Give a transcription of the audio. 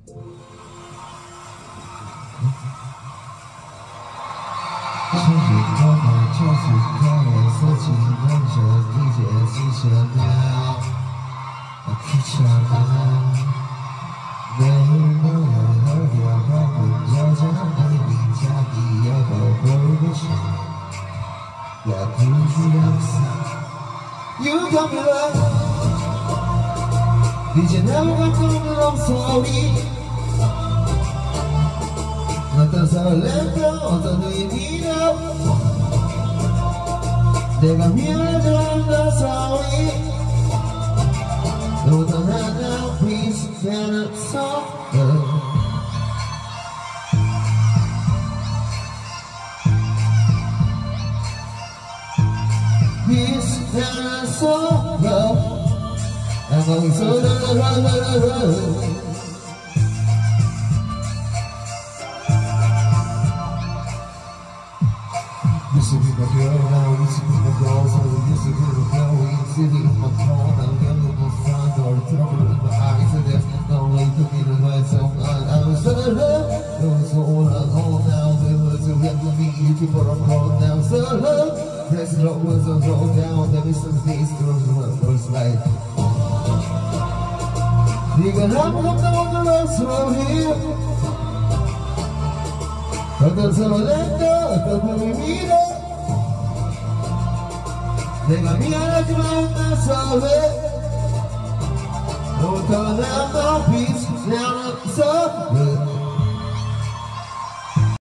You got me right. Did you never go through the long story? 어떤 설렘도 어떤 의미도 내가 미워져한다 sorry 너 떠나가 비슷한 속 비슷한 속 I'm going so Used to be my girl, now used to be my girl. So used to be my girl, we ain't sitting in my car. Now I'm with my friends, or trouble in my eyes. And there's no way to be the right song. I was so in love, I was so on now. They were so young to me, you keep on calling now. So love, there's no words on roll down. There is some days to run first life. You can have come down the road from here. 어떤 설렘도 어떤 의미도 내가 미안하지만 나서 왜 너 떠나서 비슷한 속